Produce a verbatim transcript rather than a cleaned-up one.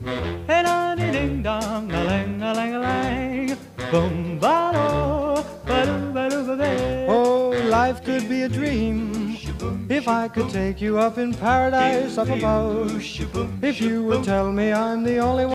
Hey, da dee ding dong, a lang, a lang, a lang, boom, ba do, ba do, ba do, ba day. Oh, life could be a dream if I could take you up in paradise up above. If you would tell me I'm the only one.